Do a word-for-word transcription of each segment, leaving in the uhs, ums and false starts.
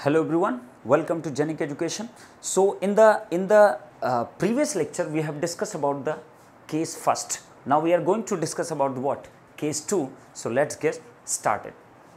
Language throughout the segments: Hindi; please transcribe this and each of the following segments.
Hello everyone, welcome to Genique education. So in the in the uh, previous lecture we have discussed about the case first. Now we are going to discuss about what? Case two. So let's get started.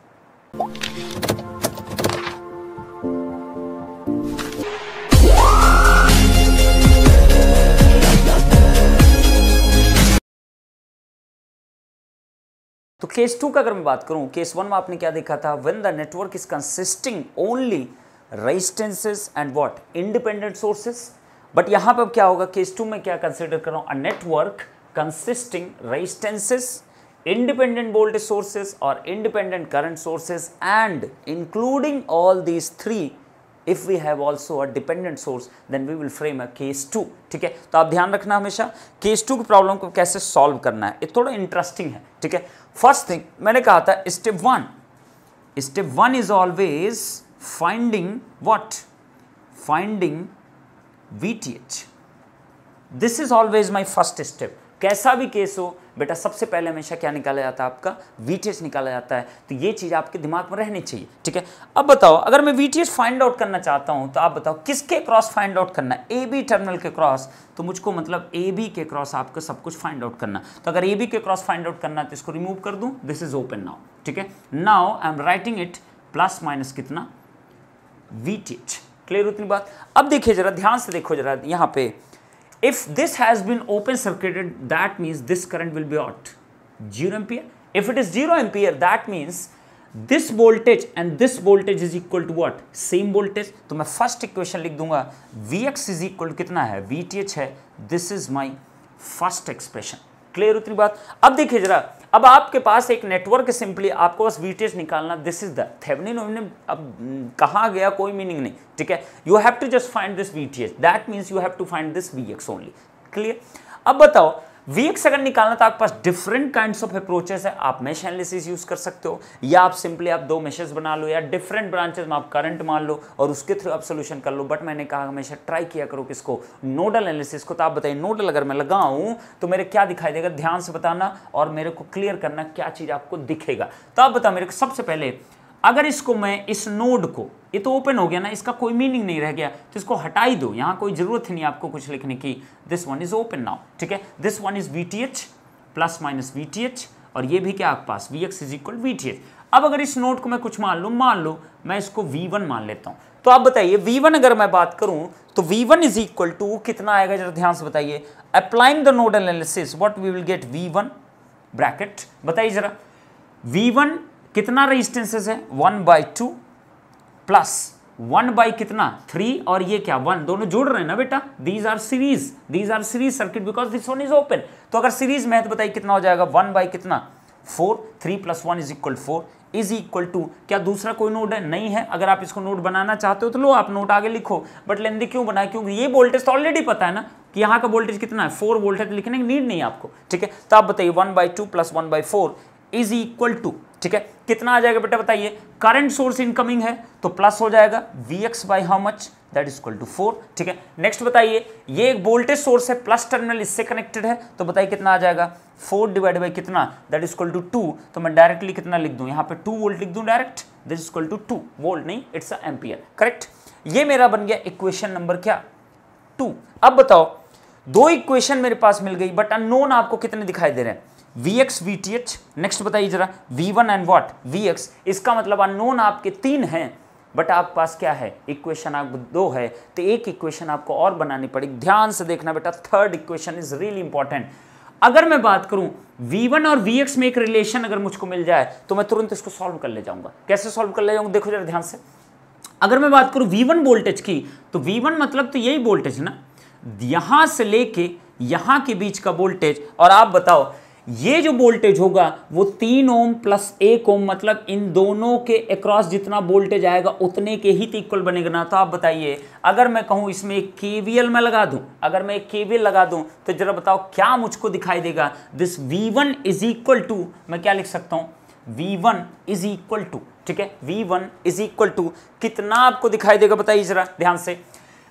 तो केस टू का अगर मैं बात करूं, केस वन में आपने क्या देखा था? When the network is consisting only resistances and what independent sources. But यहां पर क्या होगा? केस टू में क्या कंसिडर कर रहा हूं? A network consisting resistances, independent voltage sources or independent current sources and including all these three if we have also a dependent source then we will frame a case two. ठीक है, तो आप ध्यान रखना हमेशा केस टू की प्रॉब्लम को कैसे सॉल्व करना है, ये थोड़ा इंटरेस्टिंग है. ठीक है, फर्स्ट थिंग मैंने कहा था step one, step one is always finding what, finding VTH. This is always my first step. कैसा भी केस हो बेटा, सबसे पहले हमेशा क्या निकाला जाता है? आपका वीटीएच निकाला जाता है. तो ये चीज आपके दिमाग में रहनी चाहिए. ठीक है, अब बताओ अगर मैं वीटीएच फाइंड आउट करना चाहता हूं तो आप बताओ किसके क्रॉस फाइंड आउट करना है? ए बी टर्मिनल के क्रॉस. तो मुझको मतलब ए बी के क्रॉस आपको सब कुछ फाइंड आउट करना. तो अगर ए बी के क्रॉस फाइंड आउट करना है तो इसको रिमूव कर दूं. This is open now. ठीक है, now I am writing it plus minus कितना वीटीएच. क्लियर उतनी बात? अब देखिए जरा ध्यान से देखो जरा यहां पे, if this has been open circuited that means this current will be what? zero ampere. If it is zero ampere that means this voltage and this voltage is equal to what? Same voltage. तो मैं फर्स्ट इक्वेशन लिख दूंगा Vx is equal to कितना है? Vth है. This is my first expression. Clear उतनी बात? अब देखिए जरा, अब आपके पास एक नेटवर्क है, सिंपली आपको बस वीटीएच निकालना. This is the Thevenin. अब कहाँ गया कोई मीनिंग नहीं. ठीक है, you have to just find this VTH. That means you have to find this VX only. Clear? अब बताओ वीएक्स अगर निकालना तो आपके पास डिफरेंट काइंड्स ऑफ अप्रोचेस है. आप मेश एनालिसिस यूज कर सकते हो, या आप सिंपली आप दो मेशेस बना लो, या डिफरेंट ब्रांचेस में आप करंट मान लो और उसके थ्रू आप सोल्यूशन कर लो. बट मैंने कहा हमेशा ट्राई किया करो किसको? नोडल एनालिसिस को. तो आप बताइए नोडल अगर मैं लगाऊं तो मेरे क्या दिखाई देगा? ध्यान से बताना और मेरे को क्लियर करना क्या चीज आपको दिखेगा. तो आप बताओ मेरे को सबसे पहले, अगर इसको मैं इस नोड को, ये तो ओपन हो गया ना, इसका कोई मीनिंग नहीं रह गया, तो इसको हटा ही दो. यहां कोई जरूरत नहीं आपको कुछ लिखने की. This one is open now. ठीक है, this one is VTH plus minus VTH, और ये भी क्या आपके पास? Vx is equal VTH. अब अगर इस नोड को मैं कुछ मान लूं, मान लो मैं इसको वी वन मान लेता हूं. तो आप बताइए वी वन अगर मैं बात करूं तो V one is equal to कितना आएगा? जरा ध्यान से बताइए. Applying the nodal analysis what we will get? V one bracket. बताइए जरा वी वन कितना रेजिस्टेंसेस है? One by two plus one by कितना? थ्री, और ये क्या? वन. दोनों जुड़ रहे हैं ना बेटा. These are series, these are series circuit because this one is open. तो अगर सीरीज में है तो बताइए कितना हो जाएगा? वन बाई कितना? Four. Three plus one is equal four is equal to, क्या दूसरा कोई नोड है? नहीं है. अगर आप इसको नोड बनाना चाहते हो तो लो आप नोड आगे लिखो, बट लेंदी क्यों बनाए? क्योंकि ये वोल्टेज तो ऑलरेडी पता है ना कि यहाँ का वोल्टेज कितना है? फोर वोल्ट है, तो लिखने की नीड नहीं है आपको. ठीक है, तो आप बताइए one by two plus one by four is equal to, ठीक है, कितना आ जाएगा बेटा? बताइए. करंट सोर्स इनकमिंग है तो प्लस हो जाएगा Vx by how much? That is equal to four. ठीक है, नेक्स्ट बताइए, ये एक वोल्टेज सोर्स है, प्लस टर्मिनल इससे कनेक्टेड है, तो बताइए कितना आ जाएगा? फोर डिवाइड बाई कितना? That is equal to two. तो मैं डायरेक्टली कितना लिख दूं? यहाँ पे टू वोल्ट लिख दूं direct. This is equal to two volt, नहीं इट्स अ एम्पियर. करेक्ट, ये मेरा बन गया इक्वेशन नंबर क्या? टू. अब बताओ दो इक्वेशन मेरे पास मिल गई, बट अननोन आपको कितने दिखाई दे रहे हैं? Vx, Vth. नेक्स्ट बताइए जरा V one and what? Vx. इसका मतलब अननोन आपके तीन हैं, बट आपके पास क्या है? इक्वेशन आपको दो है, तो एक इक्वेशन आपको और बनानी पड़ेगी. ध्यान से देखना बेटा, third equation is really important. अगर मैं बात करूं वी वन और Vx में एक रिलेशन अगर मुझको मिल जाए तो मैं तुरंत इसको सॉल्व कर ले जाऊंगा. कैसे सॉल्व कर ले जाऊंगा? देखो जरा ध्यान से. अगर मैं बात करूं वी वन वोल्टेज की, तो वी वन मतलब तो यही वोल्टेज ना, यहां से लेके यहां के बीच का वोल्टेज. और आप बताओ ये जो वोल्टेज होगा वो तीन ओम प्लस एक ओम, मतलब इन दोनों के अक्रॉस जितना वोल्टेज आएगा उतने के ही इक्वल बनेगा ना. तो आप बताइए अगर मैं कहूं इसमें एक केवीएल में लगा दूं, अगर मैं एक केवीएल लगा दूं तो जरा बताओ क्या मुझको दिखाई देगा? This V one is equal to, मैं क्या लिख सकता हूं? V one is equal to, ठीक है, V one is equal to कितना आपको दिखाई देगा? बताइए जरा ध्यान से.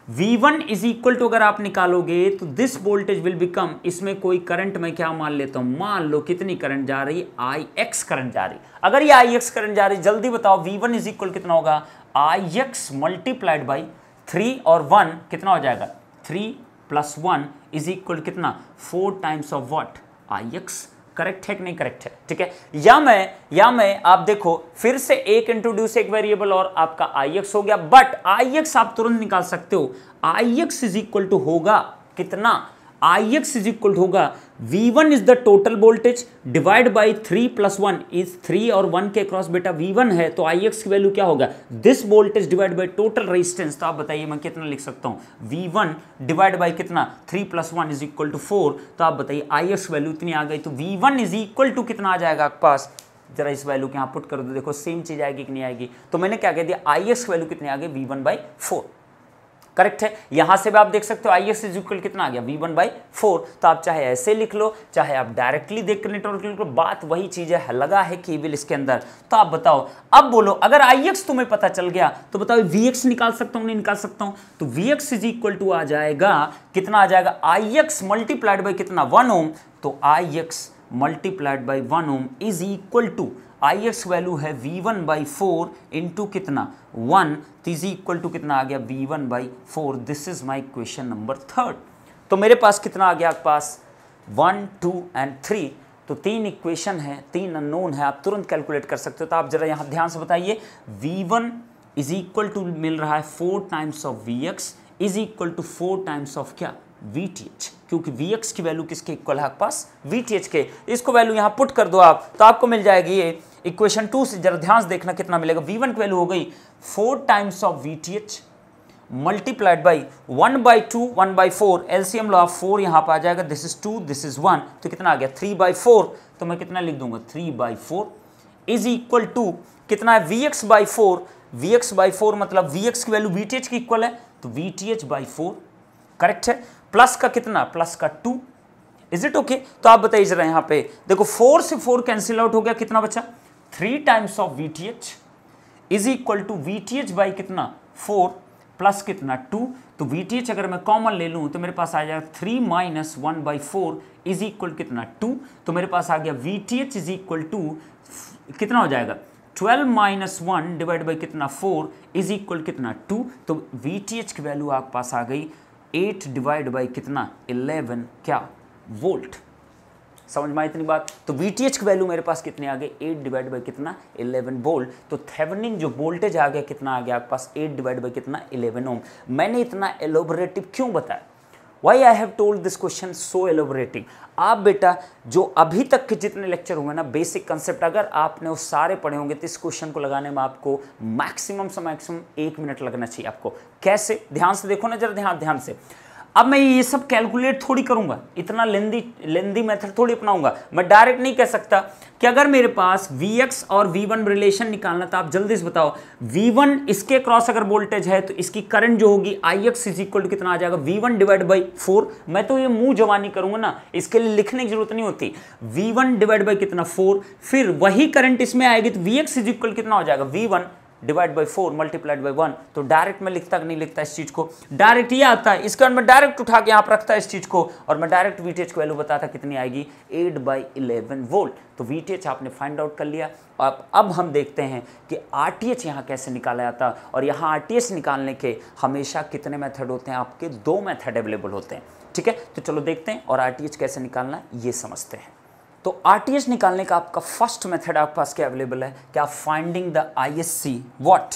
V one is equal to अगर आप निकालोगे तो दिस वोल्टेज विल बिकम, इसमें कोई करंट मैं क्या मान लेता हूं, मान लो कितनी करंट जा रही है, आई एक्स करंट जा रही। अगर ये आई एक्स करंट जा रही, जल्दी बताओ V वन इज इक्वल कितना होगा, I X multiplied by three और वन कितना हो जाएगा, three plus one is equal कितना, four times of what, I X. Correct है कि नहीं करेक्ट है, ठीक है। या मैं या मैं आप देखो फिर से एक इंट्रोड्यूस एक वेरिएबल और आपका आई एक्स हो गया, बट आई एक्स आप तुरंत निकाल सकते हो, I X is equal to होगा कितना, आई एक्स इज इक्वल होगा V one is the total voltage divide by three plus one is three और वन के क्रॉस बेटा V वन है, तो आई एक्स की वैल्यू क्या होगा, this voltage divide by total resistance. तो आप बताइए मैं कितना लिख सकता हूं, V वन डिवाइड बाई कितना, three plus one is equal to four. तो आप बताइए आई एक्स वैल्यू इतनी आ गई, तो V one is equal to कितना आ जाएगा आपके पास, जरा इस वैल्यू के यहाँ पुट कर दो, देखो सेम चीज आएगी कि नहीं आएगी। तो मैंने क्या कह दिया, आई एक्स वैल्यू कितनी आ गई, V one by four. Correct है, यहां से भी आप देख सकते हो आई एक्स इज इक्वल कितना आ गया, वी वन बाई फोर। तो आप चाहे ऐसे लिख लो, चाहे आप डायरेक्टली देख कर नेटवर्क लिख लो, बात वही चीज है, लगा है केवल इसके अंदर। तो आप बताओ, अब बोलो अगर आई एक्स तुम्हें पता चल गया तो बताओ वी एक्स निकाल सकता हूं नहीं निकाल सकता हूं। तो V X is equal to आ जाएगा कितना आ जाएगा, आई एक्स मल्टीप्लाइड बाई कितना, वन ओम। तो I X multiplied by one ohm is equal to, I X value है V one by four into कितना, वन, इज इक्वल टू कितना आ गया, V one by four. This is my question number third. तो मेरे पास कितना आ गया आपके पास, वन टू एंड थ्री। तो तीन इक्वेशन है, तीन अननोन है, आप तुरंत कैलकुलेट कर सकते हो। तो आप जरा यहाँ ध्यान से बताइए, V one is equal to मिल रहा है four times of V X is equal to four times of क्या, वी टी एच, क्योंकि वी एक्स की वैल्यू किसके इक्वल है आपके पास, वी टी एच के। इसको वैल्यू यहाँ पुट कर दो आप, तो आपको मिल जाएगी ये इक्वेशन टू से, जरा ध्यान से देखना कितना मिलेगा, वी वन की वैल्यू हो गई four times of V T H multiplied by one by two, one by four, LCM लो आप फोर यहाँ पे आ जाएगा, this is two this is one, तो कितना आ गया थ्री बाई फोर। तो मैं कितना लिख दूंगा, three by four is equal to कितना है, V X by four, V X by four मतलब वी एक्स की वैल्यू वी टी एच की इक्वल है, तो we T H by four. Correct है, प्लस का कितना, प्लस का टू, इज इट ओके। तो आप बताइए जरा यहाँ पे देखो, फोर से फोर कैंसिल आउट हो गया, कितना बचा, three times of V T H is equal to V T H by कितना, फोर प्लस कितना टू। तो वी टी एच अगर मैं कॉमन ले लूं तो मेरे पास आ जाएगा three minus one by four is equal कितना टू। तो मेरे पास आ गया V T H is equal to कितना हो जाएगा, twelve minus one divide by कितना फोर इज इक्वल कितना टू। तो वी टी एच की वैल्यू आपके पास आ गई एट डिवाइड बाई कितना इलेवन क्या वोल्ट। समझ में आई इतनी बात। तो वी टी एच की वैल्यू मेरे पास कितनी आ गई, एट डिवाइड बाई कितना इलेवन वोल्ट। तो थेवेनिन जो वोल्टेज आ गया कितना आ गया आपके पास, एट डिवाइड बाई कितना इलेवन ओम। मैंने इतना एलोबरेटिव क्यों बताया, why I have told this question so elaborative. आप बेटा जो अभी तक के जितने लेक्चर हुए ना, बेसिक कंसेप्ट अगर आपने वो सारे पढ़े होंगे तो इस क्वेश्चन को लगाने में आपको मैक्सिमम से मैक्सिमम एक मिनट लगना चाहिए आपको। कैसे, ध्यान से देखो ना जरा, ध्यान ध्यान से। अब मैं ये सब कैलकुलेट थोड़ी करूंगा, इतना लेंदी लेंदी मेथड थोड़ी अपनाऊंगा। मैं डायरेक्ट नहीं कह सकता कि अगर मेरे पास V x और V वन रिलेशन निकालना, तो आप जल्दी से बताओ V वन इसके क्रॉस अगर वोल्टेज है तो इसकी करंट जो होगी I x is equal to कितना आ जाएगा, V one divide by four. मैं तो ये मुंह जवानी करूंगा ना, इसके लिए लिखने की जरूरत नहीं होती। V वन डिवाइड बाई कितना फोर, फिर वही करंट इसमें आएगी तो V x इज इक्वल कितना हो जाएगा, V one divide by four multiplied by one. तो डायरेक्ट मैं लिखता नहीं लिखता इस चीज को, डायरेक्ट ये आता है, इसके बाद मैं डायरेक्ट उठा के यहाँ पर रखता इस चीज को और मैं डायरेक्ट वीटीएच की वैल्यू बताता कितनी आएगी, एट बाई इलेवन वोल्ट। तो वीटीएच आपने फाइंड आउट कर लिया। अब अब हम देखते हैं कि आरटीएच यहाँ कैसे निकाला जाता है, और यहाँ आरटीएच निकालने के हमेशा कितने मेथड होते हैं, आपके दो मेथड अवेलेबल होते हैं। ठीक है, तो चलो देखते हैं और आरटीएच कैसे निकालना ये समझते हैं। तो आरटीएच निकालने का आपका फर्स्ट मेथड आपके पास क्या अवेलेबल है, क्या finding the ISC what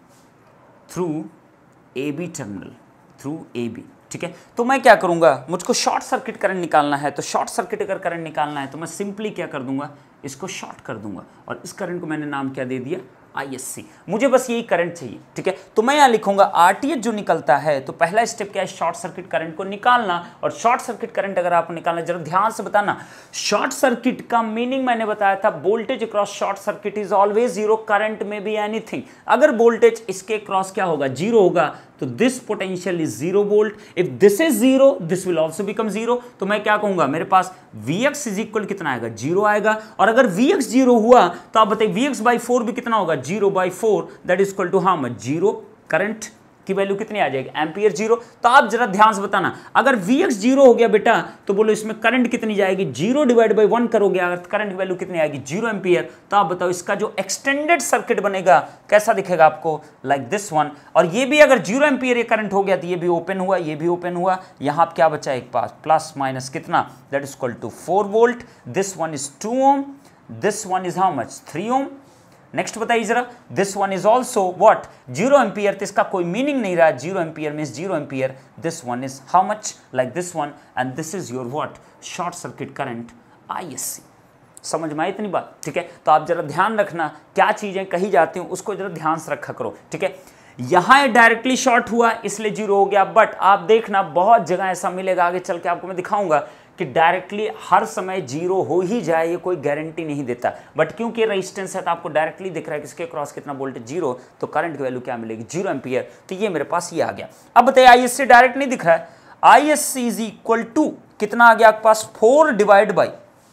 through AB terminal, through AB. ठीक है, तो मैं क्या करूंगा, मुझको शॉर्ट सर्किट करंट निकालना है। तो शॉर्ट सर्किट अगर करंट निकालना है तो मैं सिंपली क्या कर दूंगा, इसको शॉर्ट कर दूंगा और इस करंट को मैंने नाम क्या दे दिया, आईएससी। मुझे बस यही करंट चाहिए। ठीक है, तो मैं यहाँ लिखूंगा आरटीएच जो निकलता है, तो पहला स्टेप क्या है, शॉर्ट सर्किट करंट को निकालना। और शॉर्ट सर्किट करंट अगर आपको निकालना, जरा ध्यान से बताना, शॉर्ट सर्किट का मीनिंग मैंने बताया था, voltage across short circuit is always zero, current may be anything. अगर वोल्टेज इसके क्रॉस क्या होगा, जीरो होगा, तो this potential is zero volt. If this is zero this will also become zero. तो मैं क्या कहूंगा, मेरे पास Vx इज इक्वल कितना आएगा, जीरो आएगा। और अगर Vx जीरो हुआ तो आप बताइए Vx बाई फोर भी कितना होगा, zero by four, that is equal to how much, zero current. की वैल्यू कितनी आ जाएगी, एम्पियर जीरो। तो आप जरा ध्यान से बताना, अगर वी एक्स जीरो हो गया बेटा तो बोलो इसमें करंट कितनी जाएगी, जीरो डिवाइड बाई वन करोगे अगर करंट की वैल्यू कितनी आएगी, जीरो एम्पियर। तो आप बताओ इसका जो एक्सटेंडेड सर्किट बनेगा कैसा दिखेगा आपको, लाइक दिस वन। और ये भी अगर जीरो एम्पियर ये करंट हो गया तो ये भी ओपन हुआ, ये भी ओपन हुआ, यहां क्या बचा एक पास प्लस माइनस कितना, that is equal to four volt, this one is two ohm, this one is how much, three ohm. Next बताइए जरा, this one is also what, zero ampere, तो इसका कोई मीनिंग नहीं रहा, zero ampere means zero ampere, this one is how much, like this one, and this is your what, short circuit current ISC. समझ में आई इतनी बात, ठीक है। तो आप जरा ध्यान रखना क्या चीजें कही जाती हैं उसको जरा ध्यान से रखा करो, ठीक है। यहां डायरेक्टली शॉर्ट हुआ इसलिए जीरो हो गया, बट आप देखना बहुत जगह ऐसा मिलेगा, आगे चल के आपको मैं दिखाऊंगा कि डायरेक्टली हर समय जीरो हो ही जाए, ये कोई गारंटी नहीं देता। बट क्योंकि रेजिस्टेंस है तो आपको डायरेक्टली दिख रहा है कि इसके क्रॉस कितना वोल्टेज, जीरो, तो करंट की वैल्यू क्या मिलेगी, जीरो एम्पियर। तो ये मेरे पास ये आ गया। अब बताइए आईएससी डायरेक्ट नहीं दिख रहा है, आईएससी इज इक्वल टू कितना आ गया आपके पास, four divide by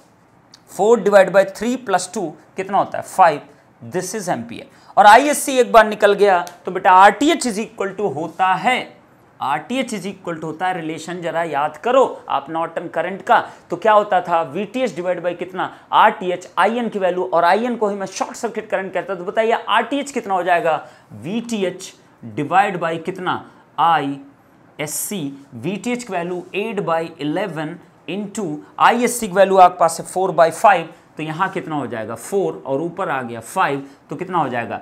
four divide by three plus two कितना होता है, फाइव, दिस इज एम्पियर। और आईएससी एक बार निकल गया तो बेटा आरटीएच इज इक्वल टू होता है, आरटीएच इज इक्वल टू होता है, रिलेशन जरा याद करो आप नॉर्टन करंट का, तो क्या होता था, वीटीएच डिवाइड बाई कितना, आरटीएच, आईएन की वैल्यू, और आईएन को ही मैं शॉर्ट सर्किट करंट कहता हूं। तो बताइए आरटीएच कितना हो जाएगा, वीटीएच डिवाइड बाई कितना, आई एस सी, वीटीएच की value eight by eleven into I S C की वैल्यू आपके पास है फोर बाई फाइव, तो यहाँ कितना हो जाएगा फोर, और ऊपर आ गया फाइव, तो कितना हो जाएगा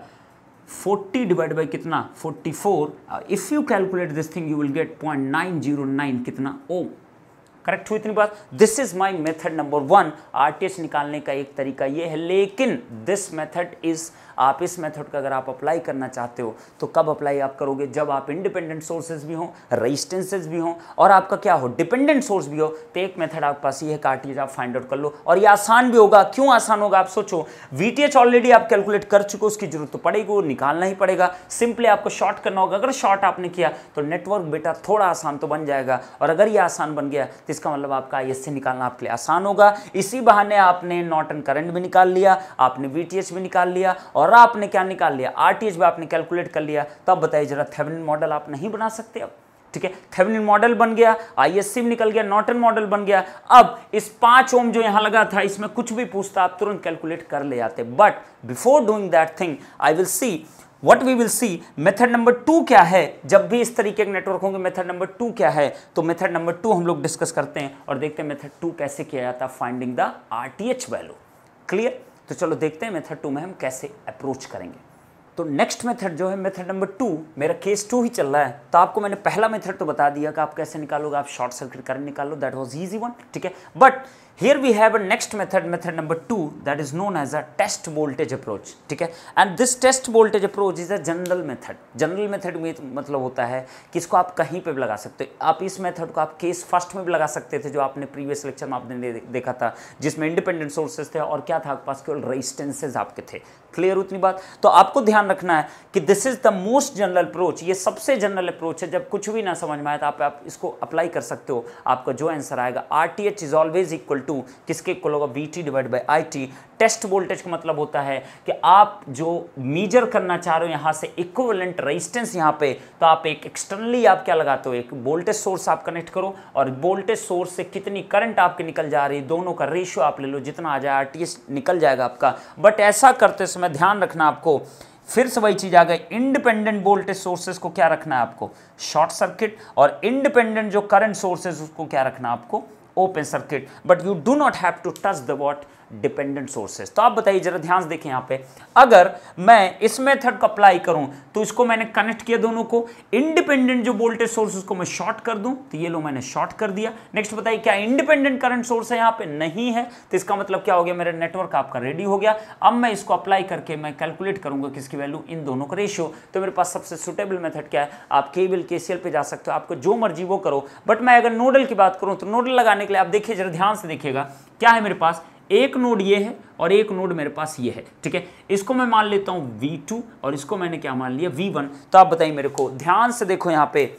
फोर्टी डिवाइड बाई कितना, forty four. If you calculate this thing you will get point nine zero nine कितना ओम। करेक्ट हुई इतनी बात। This is my method number one. RTH निकालने का एक तरीका ये है, लेकिन दिस मेथड इज, आप इस मेथड का अगर आप अप्लाई करना चाहते हो तो कब अप्लाई आप करोगे, जब आप इंडिपेंडेंट सोर्सेज भी हों, रेजिस्टेंसेज भी हों, और आपका क्या हो, डिपेंडेंट सोर्स भी हो। तो एक मेथड आपके पास ये है, आरटीएच आप फाइंड आउट कर लो, और ये आसान भी होगा। क्यों आसान होगा आप सोचो, वीटीएच ऑलरेडी आप कैलकुलेट कर चुके हो, उसकी जरूरत तो पड़ेगी, वो निकालना ही पड़ेगा, सिंपली आपको शॉर्ट करना होगा। अगर शॉर्ट आपने किया तो नेटवर्क बेटा थोड़ा आसान तो बन जाएगा, और अगर ये आसान बन गया तो इसका मतलब आपका आईएससी निकालना आपके लिए आसान होगा। इसी बहाने आपने नॉर्टन करंट भी निकाल लिया, आपने वीटीएच भी निकाल लिया, और आपने क्या निकाल लिया, आरटीएच भी आपने कैलकुलेट कर लिया। तो अब बताइए जरा, थेवेनिन मॉडल आप नहीं बना सकते अब, ठीक है। थेवेनिन मॉडल बन गया, आईएससी भी निकल गया, नॉर्टन मॉडल बन गया। अब इस पांच ओम जो यहां लगा था, इसमें कुछ भी पूछता आप तुरंत कैलकुलेट कर ले जाते। But before doing that thing I will see what we will see, method number two क्या है। जब भी इस तरीके के नेटवर्क होंगे मेथड नंबर टू क्या है, तो मेथड नंबर टू हम लोग डिस्कस करते हैं और देखते हैं मेथड टू कैसे किया जाता है, finding the RTH value. Clear, तो चलो देखते हैं मेथड टू में हम कैसे अप्रोच करेंगे। तो नेक्स्ट मेथड जो है मेथड नंबर टू, मेरा केस टू ही चल रहा है, तो आपको मैंने पहला मेथड तो बता दिया कि आप कैसे निकालोगे, आप शॉर्ट सर्किट करंट निकालो, दैट वाज इजी वन, ठीक है। But here we have a next method, method number two, that is known as a test voltage approach, ठीक है। and this test voltage approach is a general method. general method में मतलब होता है कि इसको आप कहीं पे भी लगा सकते हो। आप इस मेथड को आप केस फर्स्ट में भी लगा सकते थे, जो आपने प्रीवियस लेक्चर में आपने देखा था, जिसमें इंडिपेंडेंट सोर्सेज थे और क्या था आपके पास, केवल रेजिस्टेंसेज आपके थे। क्लियर उतनी बात। तो आपको ध्यान रखना है कि this is the most general approach, ये सबसे जनरल अप्रोच है। जब कुछ भी ना समझ में आए तो आप, आप इसको अप्लाई कर सकते हो। आपका जो आंसर आएगा, RTH is always equal to किसके इक्वल होगा, VT divide by IT. Test voltage का मतलब होता है कि आप जो मेजर करना चाह रहे हो यहाँ से इक्विवेलेंट रेजिस्टेंस यहाँ पे, तो आप एक एक्सटर्नली आप क्या लगाते हो, एक वोल्टेज सोर्स आप कनेक्ट करो, और वोल्टेज सोर्स से कितनी करंट आपके निकल जा रही है, दोनों का रेशियो आप ले लो, जितना आ जाए आरटीएच निकल जाएगा आपका। बट ऐसा करते समय ध्यान रखना आपको, फिर से वही चीज आ गई, इंडिपेंडेंट वोल्टेज सोर्सेज को क्या रखना है आपको, शॉर्ट सर्किट, और इंडिपेंडेंट जो करंट सोर्सेज उसको क्या रखना है आपको, open circuit. But you do not have to touch the what, dependent sources. तो आप बताइए जरा ध्यान से देखें यहाँ पे, अगर मैं इस मेथड को अप्लाई करूं तो इसको मैंने कनेक्ट किया दोनों को, इंडिपेंडेंट जो वोल्टेज सोर्स उसको मैं शॉर्ट कर दूं, तो ये लो मैंने शॉर्ट कर दिया। नेक्स्ट बताइए क्या इंडिपेंडेंट करंट सोर्स है यहाँ पे, नहीं है, तो इसका मतलब क्या हो गया, मेरा नेटवर्क आपका रेडी हो गया। अब मैं इसको अप्लाई करके मैं कैलकुलेट करूंगा किसकी वैल्यू, इन दोनों का रेशियो। तो मेरे पास सबसे सुटेबल मेथड क्या है, आप केवीएल केसीएल पे जा सकते हो, आपको जो मर्जी वो करो। बट मैं अगर नोडल की बात करूं तो नोडल लगाने के लिए आप देखिए जरा ध्यान से देखिएगा, क्या है मेरे पास, एक नोड ये है और एक नोड मेरे पास ये है, ठीक है। इसको मैं मान लेता हूं वी टू और इसको मैंने क्या मान लिया वी वन। तो आप बताइए मेरे को, ध्यान से देखो यहाँ पे,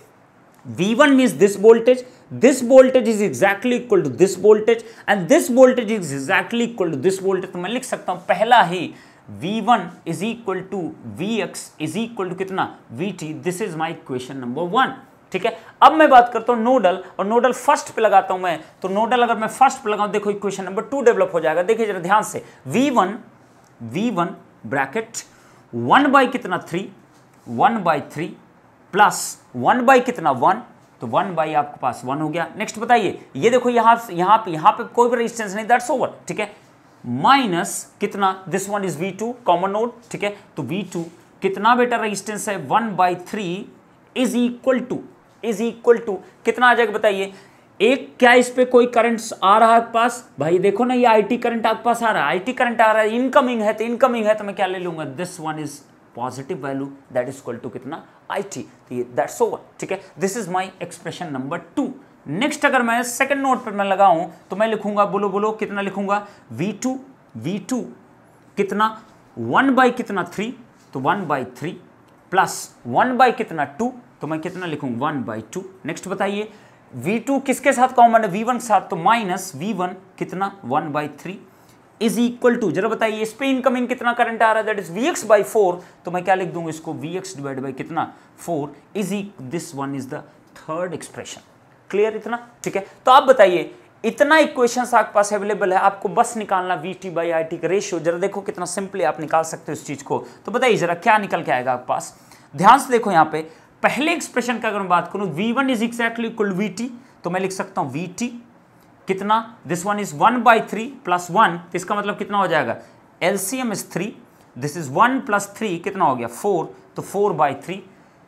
V one means this voltage, this voltage is exactly equal to this voltage and this voltage is exactly equal to this voltage। तो मैं लिख सकता हूं पहला ही V one is equal to V X is equal to कितना V T. This is my equation number one. ठीक है, अब मैं बात करता हूं नोडल, और नोडल फर्स्ट पे लगाता हूं मैं, तो नोडल अगर मैं फर्स्ट पे लगाऊं, देखो इक्वेशन नंबर टू डेवलप हो जाएगा। देखिए जरा ध्यान से, V one V one bracket one by कितना three, one by three plus one by कितना वन, तो वन बाई आपके पास वन हो गया। नेक्स्ट बताइए, ये देखो यहां यहां पे यहां पे कोई भी रेजिस्टेंस नहीं, दैट्स ओवर। ठीक है, माइनस कितना, this one is V two common node. ठीक है, तो वी टू कितना बेटा रेजिस्टेंस है, one by three is equal to is equal to कितना आ जाएगा बताइए। एक क्या इस पे कोई करंट आ रहा है आपके पास, भाई देखो ना ये आईटी करंट आपके पास आ रहा है, आईटी करंट आ रहा है, इनकमिंग है तो इनकमिंग है तो मैं क्या ले लूंगा, this one is positive value that is equal to कितना आईटी, दैट्स ओवर। ठीक है, this is my expression number two. Next अगर मैं सेकंड नोट पर मैं लगाऊं तो मैं लिखूंगा, बोलो बोलो कितना लिखूंगा, वी टू वी टू कितना वन बाई कितना थ्री, तो one by three plus one by कितना टू, तो मैं कितना लिखूं वन बाई टू। नेक्स्ट बताइए, वी टू किसके साथ कॉमन है, वी वन के साथ, तो माइनस वी वन कितना one by three is equal to, जरा बताइए इस पे इनकमिंग कितना करंट आ रहा है, that is V X by four, तो मैं क्या लिख दूंगा इसको, वी एक्स डिवाइड बाई कितना four is this one is the third expression. Clear इतना? ठीक है, तो आप बताइए इतना इक्वेशंस आपके पास अवेलेबल है, आपको बस निकालना V T by I T का रेशियो। जरा देखो कितना सिंपली आप निकाल सकते हो इस चीज को, तो बताइए जरा क्या निकल के आएगा आपके पास। ध्यान से देखो यहाँ पे पहले एक्सप्रेशन का अगर मैं बात करूं, V one is exactly equal V T, तो मैं लिख सकता हूं वी टी कितना, this one is one by three plus one, तो इसका मतलब कितना हो जाएगा, LCM is three, this is one plus three कितना हो गया फोर, तो four by three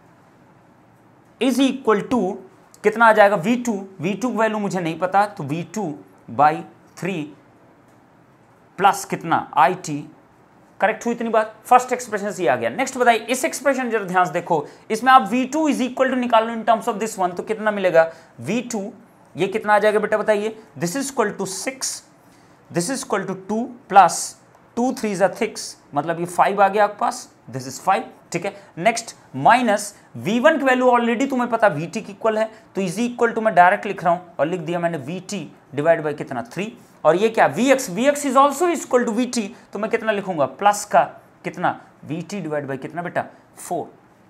is equal to कितना आ जाएगा V two, V two value मुझे नहीं पता, तो V two by three plus कितना आई टी। करेक्ट हुई इतनी बात, फर्स्ट एक्सप्रेशन से आ गया। नेक्स्ट बताइए इस एक्सप्रेशन जरा ध्यान से देखो, इसमें आप V two is equal to निकाल लो in terms of this one, तो कितना मिलेगा वी टू, ये कितना आ जाएगा बेटा बताइए, this is equal to six, this is equal to two plus two three is six, मतलब ये फाइव आ गया आपके पास, दिस इज फाइव। ठीक है, नेक्स्ट माइनस वी वन की वैल्यू ऑलरेडी तुम्हें पता वी टी की इक्वल है, तो इज इक्वल टू मैं डायरेक्ट लिख रहा हूं और लिख दिया मैंने वी टी डिवाइड बाई कितना थ्री, और ये क्या vx, vx is also equal to vt, तो मैं कितना लिखूंगा प्लस का कितना vt डिवाइड बाई कितना बेटा फोर।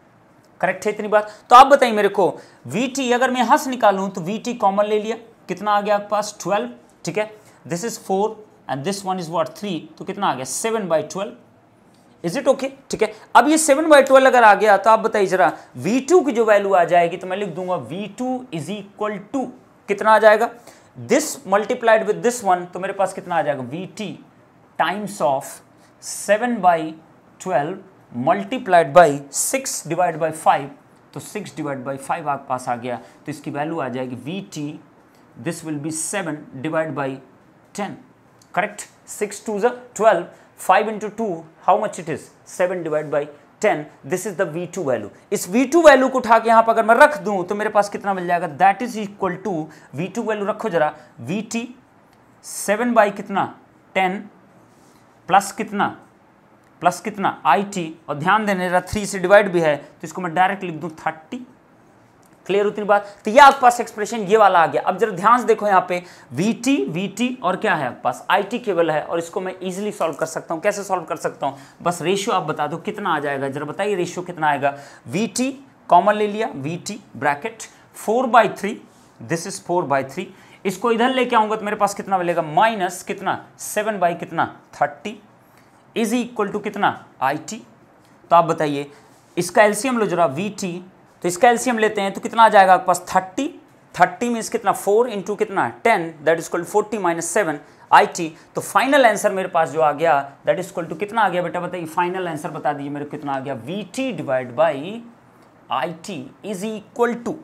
करेक्ट है इतनी बात? तो आप बताइए मेरे को vt अगर मैं यहां से निकालूं तो vt कॉमन ले लिया, कितना आ गया आपके पास ट्वेल्व। ठीक है, this is four and this one is what three, तो कितना आ गया seven by twelve. Is it okay? ठीक है, अब ये सेवन बाई ट्वेल्व अगर आ गया तो आप बताइए जरा वी टू की जो वैल्यू आ जाएगी, तो मैं लिख दूंगा V two is equal to कितना आ जाएगा, this multiplied with this one, तो मेरे पास कितना आ जाएगा V T times of seven by twelve multiplied by six divide by five, तो सिक्स डिवाइड बाई फाइव आपके पास आ गया, तो इसकी वैल्यू आ जाएगी V T, this will be seven divide by ten. Correct, six two ज twelve, five into two how much it is, seven divide by ten, this is the V two value. इस वी टू वैल्यू को उठा के यहां पर अगर मैं रख दूं तो मेरे पास कितना मिल जाएगा, that is equal to V two value रखो जरा, वी टी सेवन बाई कितना टेन प्लस कितना प्लस कितना आई टी, और ध्यान देने जरा थ्री से डिवाइड भी है तो इसको मैं डायरेक्ट लिख दूं थर्टी। क्लियर उतनी बात? तो ये आपके पास एक्सप्रेशन ये वाला आ गया। अब जरा ध्यान से देखो यहाँ पे Vt Vt और क्या है आपके पास It केवल है, और इसको मैं इजीली सॉल्व कर सकता हूँ। कैसे सॉल्व कर सकता हूँ, बस रेशियो आप बता दो कितना आ जाएगा, जरा बताइए रेशियो कितना आएगा। Vt कॉमन ले लिया, Vt bracket four by three, this is four by three, इसको इधर लेके आऊंगा तो मेरे पास कितना मिलेगा, माइनस कितना सेवन बाई कितना थर्टी इज इक्वल टू कितना It। तो आप बताइए इसका एलसीएम लो जरा Vt, तो इसका एलसीएम लेते हैं तो कितना आ जाएगा आपके पास थर्टी, थर्टी मीन्स कितना फोर इंटू कितना ten, that is equal to forty minus seven I T. तो फाइनल आंसर मेरे पास जो आ गया दैट इज इक्वल टू कितना आ गया बेटा बताइए, फाइनल आंसर बता दीजिए मेरे को कितना आ गया, V T divide by I T is equal to,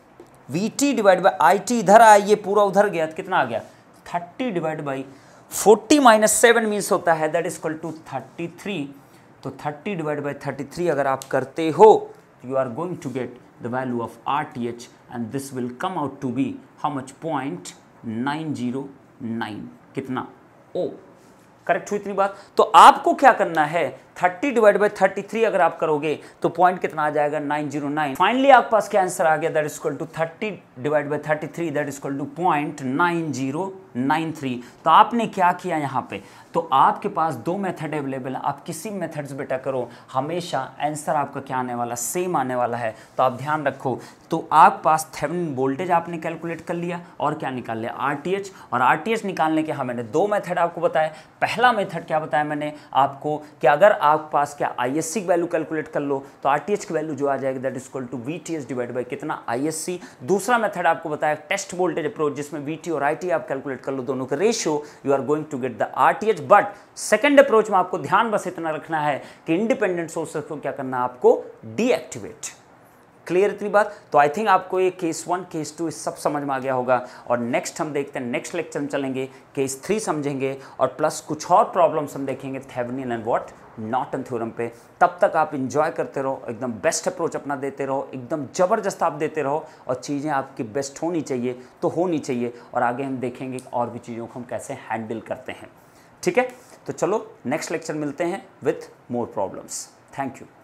V T divide by I T इधर आया, ये पूरा उधर गया तो कितना आ गया thirty divide by forty minus seven means होता है that is equal to thirty three. तो thirty divide by thirty three अगर आप करते हो, you are going to get the value of R T H and this will come out to be how much, point nine zero nine, कितना O। करेक्ट हुई इतनी बात? तो आपको क्या करना है, thirty divide by thirty three अगर आप करोगे तो पॉइंट कितना आ जाएगा नाइन जीरो नाइन। फाइनली आपके पास क्या आंसर आ गया, that is equal to thirty divide by thirty three, that is equal to point nine zero nine three. तो आपने क्या किया यहाँ पे, तो आपके पास दो मेथड अवेलेबल है, आप किसी मेथड से बेटा करो, हमेशा आंसर आपका क्या आने वाला, सेम आने वाला है। तो आप ध्यान रखो, तो आपके पास थेवेनिन वोल्टेज आपने कैलकुलेट कर लिया और क्या निकाल लिया, आरटीएच। और आरटीएच निकालने के हाँ मैंने दो मेथड आपको बताया। पहला मेथड क्या बताया मैंने आपको कि अगर आपके पास क्या आईएससी की वैल्यू कैलकुलेट कर लो तो आरटीएच की वैल्यू जो आ जाएगी that is equal to VTH divide by कितना, आईएससी। दूसरा मेथड आपको बताया टेस्ट वोल्टेज अप्रोच, जिसमें वीटी और आईटी आप कैलकुलेट कर लो, दोनों का ratio, you are going to get the RTH. But second approach में आपको ध्यान बस इतना रखना है कि इंडिपेंडेंट सोर्सेस को क्या करना है, आपको डीएक्टिवेट। क्लियर इतनी बात? तो आई थिंक आपको ये केस वन केस टू सब समझ में आ गया होगा। और नेक्स्ट हम देखते हैं, नेक्स्ट लेक्चर में चलेंगे केस थ्री समझेंगे और प्लस कुछ और प्रॉब्लम्स हम देखेंगे Thevenin and what Norton theorem पे। तब तक आप इंजॉय करते रहो, एकदम बेस्ट अप्रोच अपना देते रहो, एकदम ज़बरदस्त आप देते रहो और चीज़ें आपकी बेस्ट होनी चाहिए तो होनी चाहिए। और आगे हम देखेंगे और भी चीज़ों को हम कैसे हैंडल करते हैं। ठीक है, तो चलो नेक्स्ट लेक्चर मिलते हैं with more problems. Thank you.